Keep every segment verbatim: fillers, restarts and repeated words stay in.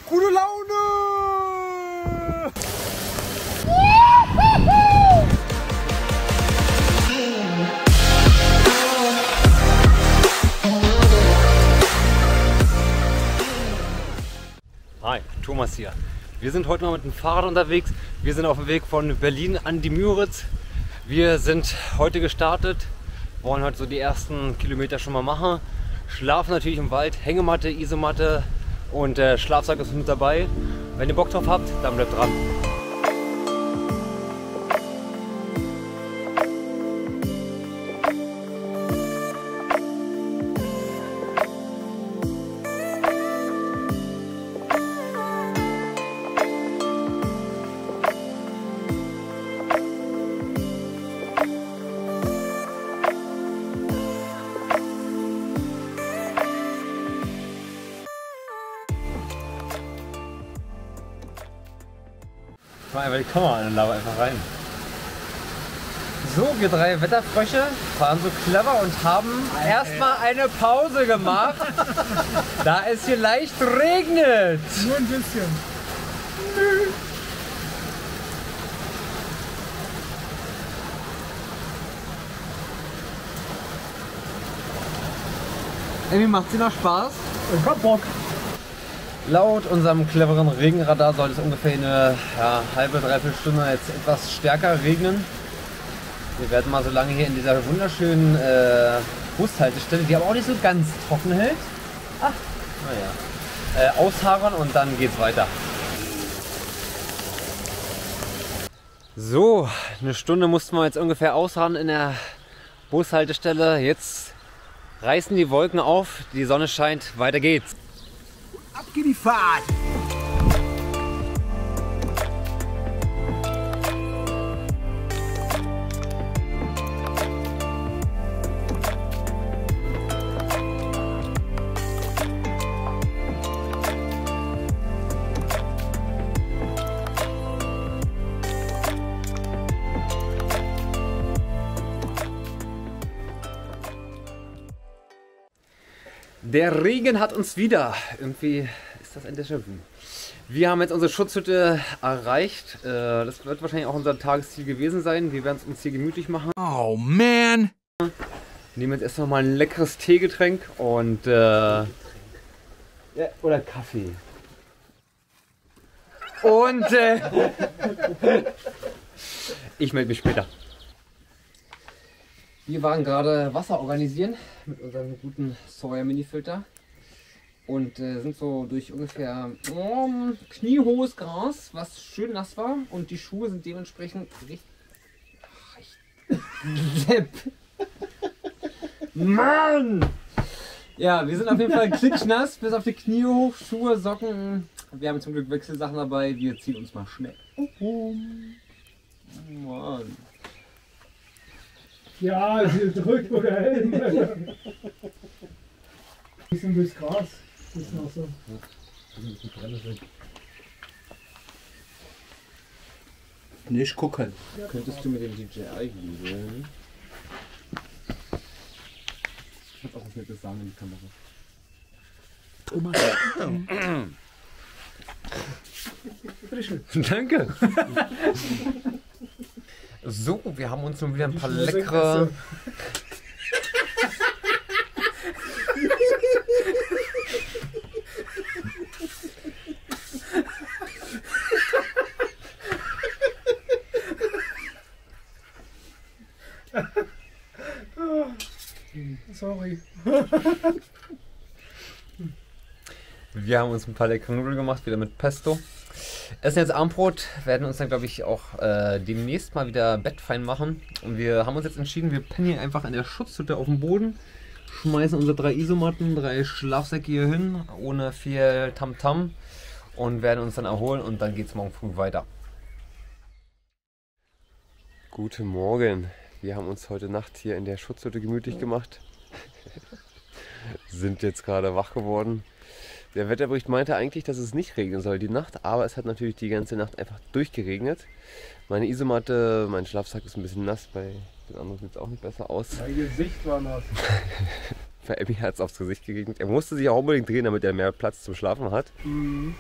Gute Laune! Hi, Thomas hier. Wir sind heute mal mit dem Fahrrad unterwegs. Wir sind auf dem Weg von Berlin an die Müritz. Wir sind heute gestartet, wollen heute so die ersten Kilometer schon mal machen. Schlafen natürlich im Wald, Hängematte, Isomatte und äh, Schlafsack ist mit dabei. Wenn ihr Bock drauf habt, dann bleibt dran. Mal einfach die Kamera an und laber einfach rein. So, wir drei Wetterfrösche fahren so clever und haben erstmal eine Pause gemacht, da es hier leicht regnet. Nur ein bisschen. Irgendwie macht sie noch Spaß. Ich hab Bock. Laut unserem cleveren Regenradar soll es ungefähr eine ja, halbe, dreiviertel Stunde jetzt etwas stärker regnen. Wir werden mal so lange hier in dieser wunderschönen äh, Bushaltestelle, die aber auch nicht so ganz trocken hält, ach, naja, äh, ausharren und dann geht's weiter. So, eine Stunde mussten wir jetzt ungefähr ausharren in der Bushaltestelle. Jetzt reißen die Wolken auf, die Sonne scheint, weiter geht's. Ab geht die Fahrt! Der Regen hat uns wieder. Irgendwie ist das ein Déjà-vu. Wir haben jetzt unsere Schutzhütte erreicht. Das wird wahrscheinlich auch unser Tagesziel gewesen sein. Wir werden es uns hier gemütlich machen. Oh man! Nehmen jetzt erstmal mal ein leckeres Teegetränk und äh, ja, oder Kaffee. Und äh, ich melde mich später. Wir waren gerade Wasser organisieren mit unserem guten Sawyer Mini-Filter und äh, sind so durch ungefähr oh, kniehohes Gras, was schön nass war, und die Schuhe sind dementsprechend richtig... Depp! Mann! Ja, wir sind auf jeden Fall klitschnass, bis auf die Knie hoch, Schuhe, Socken. Wir haben zum Glück Wechselsachen dabei, wir ziehen uns mal schnell. Oh, Mann. Ja, sie drückt oder Helm. Bisschen durchs Gras. Das ist noch so. Nicht gucken. Ja, könntest du mit dem D J I lieben? Ich hab auch was Nettes sagen in die Kamera. Bitteschön. Danke. So, wir haben uns nun wieder ein paar leckere... Sorry. Wir haben uns ein paar leckere Nudeln gemacht, wieder mit Pesto. Essen jetzt Abendbrot, werden uns dann, glaube ich, auch äh, demnächst mal wieder bettfein machen. Und wir haben uns jetzt entschieden, wir pennen hier einfach in der Schutzhütte auf dem Boden, schmeißen unsere drei Isomatten, drei Schlafsäcke hier hin, ohne viel Tamtam, und werden uns dann erholen und dann geht es morgen früh weiter. Guten Morgen. Wir haben uns heute Nacht hier in der Schutzhütte gemütlich gemacht. Sind jetzt gerade wach geworden. Der Wetterbericht meinte eigentlich, dass es nicht regnen soll die Nacht, aber es hat natürlich die ganze Nacht einfach durchgeregnet. Meine Isomatte, mein Schlafsack ist ein bisschen nass, bei den anderen sieht es auch nicht besser aus. Mein Gesicht war nass. Für Emmy hat es aufs Gesicht geregnet. Er musste sich auch unbedingt drehen, damit er mehr Platz zum Schlafen hat. Mhm.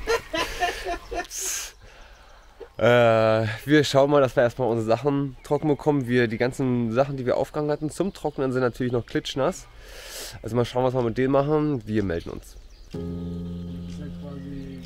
äh, wir schauen mal, dass wir erstmal unsere Sachen trocken bekommen. Wir, die ganzen Sachen, die wir aufgehangen hatten, zum Trocknen sind natürlich noch klitschnass. Also mal schauen, was wir mit denen machen. Wir melden uns. Das ist ja quasi.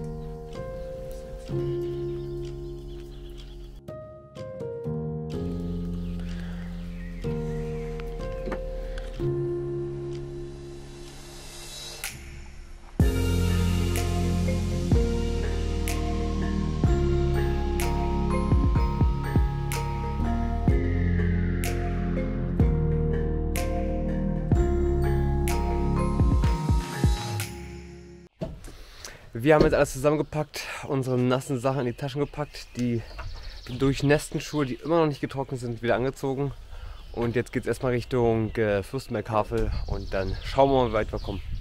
Wir haben jetzt alles zusammengepackt, unsere nassen Sachen in die Taschen gepackt, die durchnässten Schuhe, die immer noch nicht getrocknet sind, wieder angezogen. Und jetzt geht es erstmal Richtung äh, Fürstenberg-Havel und dann schauen wir mal, wie weit wir kommen.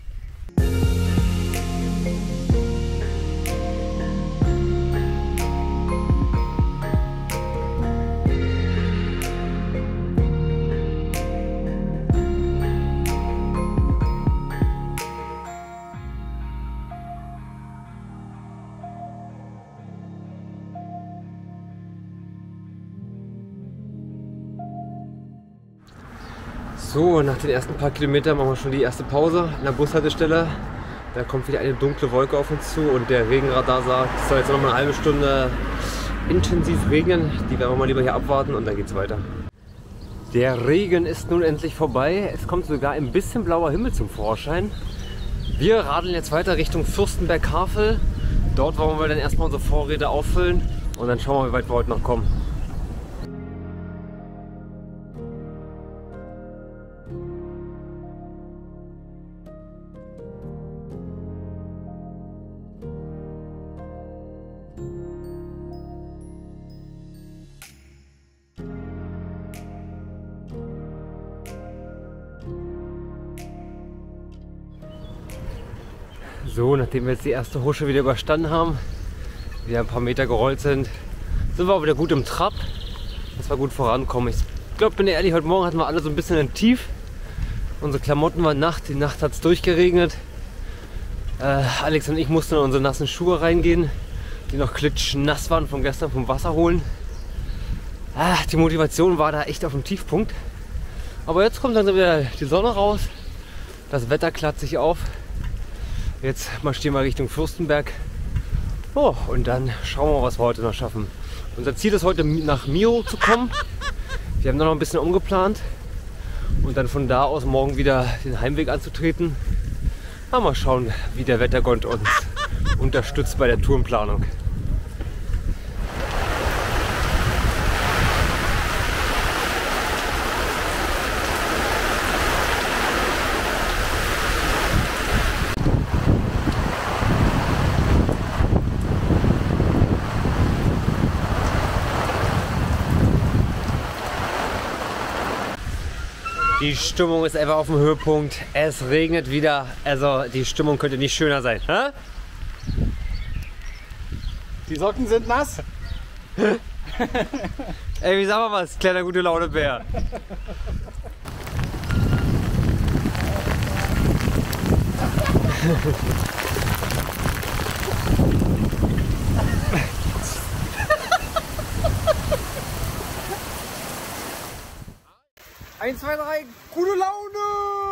So, nach den ersten paar Kilometern machen wir schon die erste Pause an der Bushaltestelle. Da kommt wieder eine dunkle Wolke auf uns zu und der Regenradar sagt, es soll jetzt noch mal eine halbe Stunde intensiv regnen. Die werden wir mal lieber hier abwarten und dann geht's weiter. Der Regen ist nun endlich vorbei. Es kommt sogar ein bisschen blauer Himmel zum Vorschein. Wir radeln jetzt weiter Richtung Fürstenberg-Havel. Dort wollen wir dann erstmal unsere Vorräte auffüllen und dann schauen wir, wie weit wir heute noch kommen. So, nachdem wir jetzt die erste Husche wieder überstanden haben, wieder ein paar Meter gerollt sind, sind wir auch wieder gut im Trab, dass wir gut vorankommen. Ich glaube, bin ehrlich, heute Morgen hatten wir alle so ein bisschen ein Tief. Unsere Klamotten waren nass, die Nacht hat es durchgeregnet. Äh, Alex und ich mussten in unsere nassen Schuhe reingehen, die noch klitschnass waren von gestern vom Wasser holen. Ah, die Motivation war da echt auf dem Tiefpunkt. Aber jetzt kommt dann wieder die Sonne raus, das Wetter klart sich auf. Jetzt marschieren wir Richtung Fürstenberg. Oh, und dann schauen wir mal, was wir heute noch schaffen. Unser Ziel ist heute nach Miro zu kommen. Wir haben da noch ein bisschen umgeplant. Und dann von da aus morgen wieder den Heimweg anzutreten. Aber mal schauen, wie der Wettergott uns unterstützt bei der Tourenplanung. Die Stimmung ist einfach auf dem Höhepunkt. Es regnet wieder. Also die Stimmung könnte nicht schöner sein. Hä? Die Socken sind nass. Ey, wie sagen wir was? Kleiner gute Laune Bär. Eins, zwei, drei, gute Laune!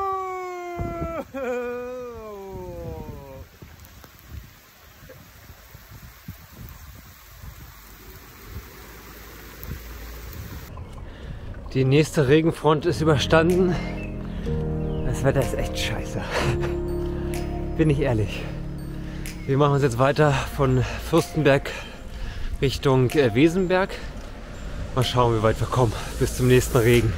Die nächste Regenfront ist überstanden. Das Wetter ist echt scheiße. Bin ich ehrlich. Wir machen uns jetzt weiter von Fürstenberg Richtung äh, Wesenberg. Mal schauen, wie weit wir kommen. Bis zum nächsten Regen.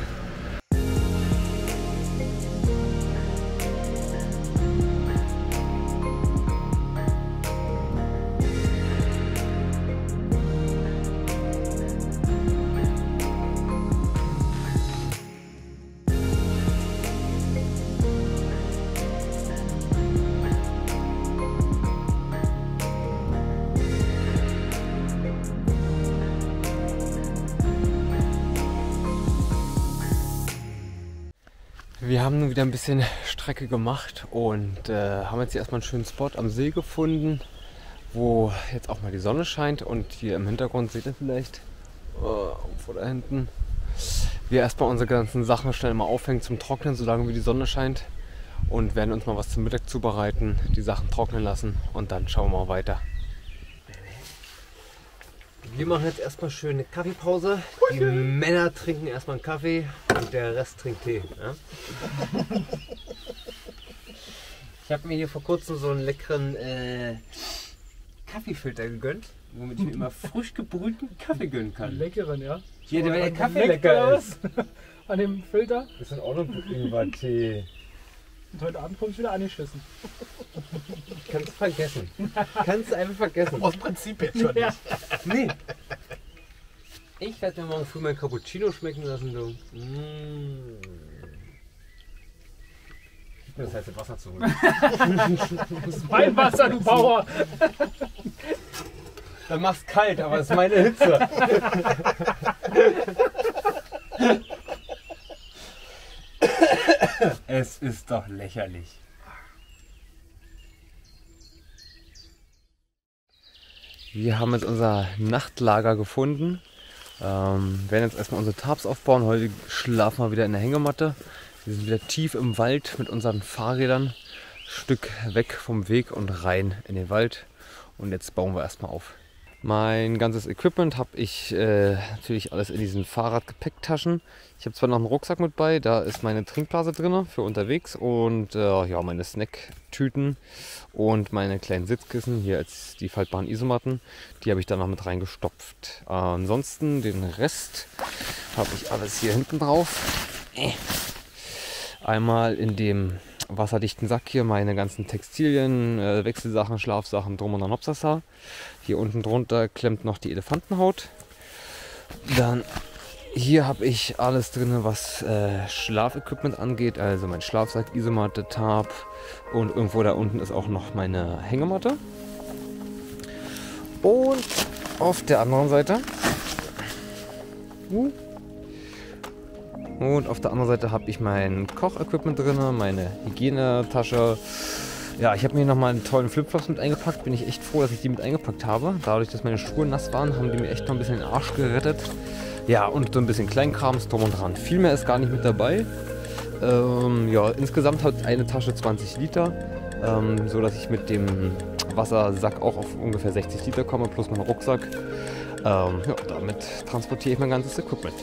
haben nun wieder ein bisschen Strecke gemacht und äh, haben jetzt hier erstmal einen schönen Spot am See gefunden, wo jetzt auch mal die Sonne scheint und hier im Hintergrund seht ihr vielleicht, oh, vor da hinten, wir erstmal unsere ganzen Sachen schnell mal aufhängen zum Trocknen, solange wie die Sonne scheint, und werden uns mal was zum Mittag zubereiten, die Sachen trocknen lassen und dann schauen wir mal weiter. Wir machen jetzt erstmal schön eine Kaffeepause. Die Männer trinken erstmal einen Kaffee und der Rest trinkt Tee. Ja? Ich habe mir hier vor kurzem so einen leckeren äh, Kaffeefilter gegönnt, womit ich mir immer frisch gebrühten Kaffee gönnen kann. Leckeren, ja? Hier, der, weil der Und Kaffee leckt lecker oder ist. was? An dem Filter. Das ist auch noch Ingwer-Tee. Und heute Abend kommst du wieder angeschissen. Kannst du vergessen. Kannst du einfach vergessen. Aus Prinzip jetzt schon Ja. nicht. Nee. Ich werde mir morgen früh mein Cappuccino schmecken lassen, du. Mmh. Gib mir das heiße Wasser zurück. Das ist mein Wasser, du Bauer. Dann mach's kalt, aber es ist meine Hitze. Es ist doch lächerlich. Wir haben jetzt unser Nachtlager gefunden. Ähm, werden jetzt erstmal unsere Tarps aufbauen. Heute schlafen wir wieder in der Hängematte. Wir sind wieder tief im Wald mit unseren Fahrrädern. Stück weg vom Weg und rein in den Wald. Und jetzt bauen wir erstmal auf. Mein ganzes Equipment habe ich äh, natürlich alles in diesen Fahrradgepäcktaschen. Ich habe zwar noch einen Rucksack mit bei, da ist meine Trinkblase drin für unterwegs und äh, ja, meine Snacktüten und meine kleinen Sitzkissen, hier als die faltbaren Isomatten, die habe ich da noch mit reingestopft. Äh, ansonsten den Rest habe ich alles hier hinten drauf. Äh. Einmal in dem wasserdichten Sack hier meine ganzen Textilien, äh, Wechselsachen, Schlafsachen, drum und dran Hopsasa. Hier unten drunter klemmt noch die Elefantenhaut. Dann hier habe ich alles drin, was äh, Schlafequipment angeht, also mein Schlafsack, Isomatte, Tarp und irgendwo da unten ist auch noch meine Hängematte. Und auf der anderen Seite uh, und auf der anderen Seite habe ich mein Kochequipment drin, meine Hygienetasche. Ja, ich habe mir nochmal einen tollen Flipflops mit eingepackt. Bin ich echt froh, dass ich die mit eingepackt habe. Dadurch, dass meine Schuhe nass waren, haben die mir echt noch ein bisschen den Arsch gerettet. Ja, und so ein bisschen Kleinkrams drum und dran. Viel mehr ist gar nicht mit dabei. Ähm, ja, insgesamt hat eine Tasche zwanzig Liter. Ähm, so dass ich mit dem Wassersack auch auf ungefähr sechzig Liter komme, plus mein Rucksack. Ähm, ja, damit transportiere ich mein ganzes Equipment.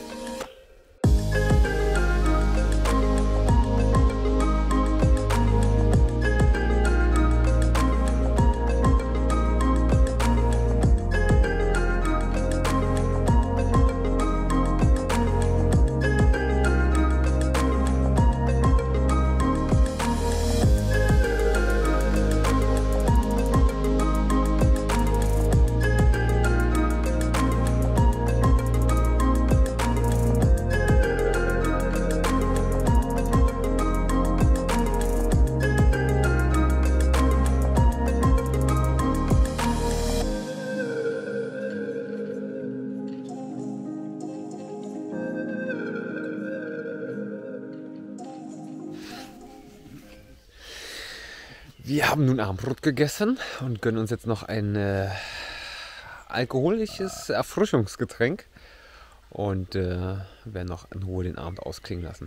Wir haben nun Abendbrot gegessen und gönnen uns jetzt noch ein äh, alkoholisches Erfrischungsgetränk und äh, werden noch in Ruhe den Abend ausklingen lassen.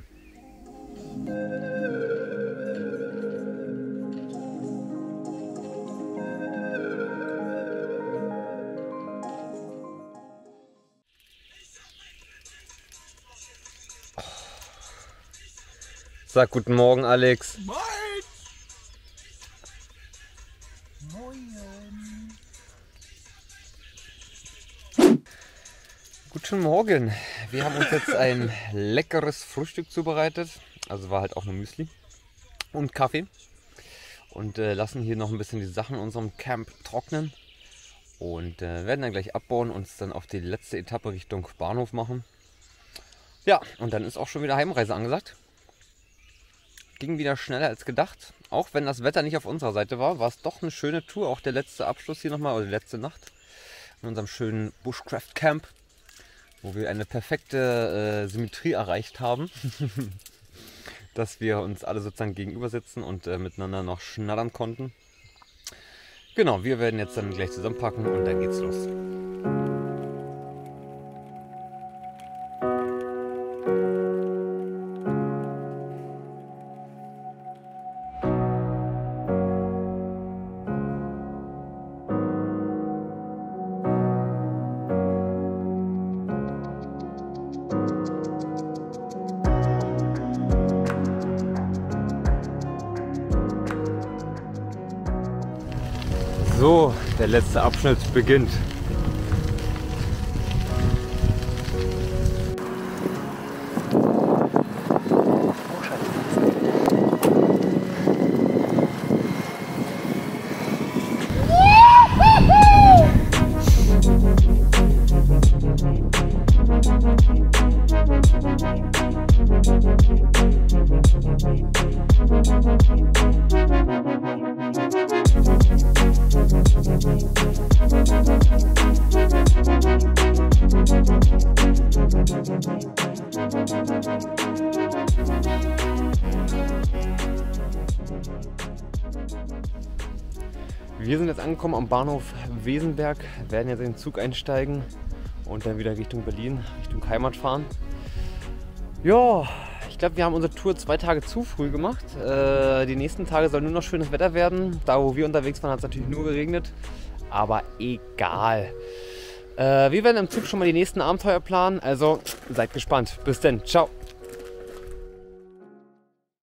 Sag guten Morgen, Alex. Moin! Guten Morgen. Wir haben uns jetzt ein leckeres Frühstück zubereitet. Also war halt auch nur Müsli und Kaffee. Und äh, lassen hier noch ein bisschen die Sachen in unserem Camp trocknen. Und äh, werden dann gleich abbauen und uns dann auf die letzte Etappe Richtung Bahnhof machen. Ja, und dann ist auch schon wieder Heimreise angesagt. Ging wieder schneller als gedacht. Auch wenn das Wetter nicht auf unserer Seite war, war es doch eine schöne Tour. Auch der letzte Abschluss hier nochmal, oder die letzte Nacht in unserem schönen Bushcraft Camp, wo wir eine perfekte äh, Symmetrie erreicht haben. dass wir uns alle sozusagen gegenüber sitzen und äh, miteinander noch schnattern konnten. Genau, wir werden jetzt dann gleich zusammenpacken und dann geht's los. So, der letzte Abschnitt beginnt. Wir sind jetzt angekommen am Bahnhof Wesenberg, werden jetzt in den Zug einsteigen und dann wieder Richtung Berlin, Richtung Heimat fahren. Ja, ich glaube, wir haben unsere Tour zwei Tage zu früh gemacht. Äh, die nächsten Tage soll nur noch schönes Wetter werden. Da, wo wir unterwegs waren, hat es natürlich nur geregnet, aber egal. Äh, wir werden im Zug schon mal die nächsten Abenteuer planen, also seid gespannt. Bis dann, ciao!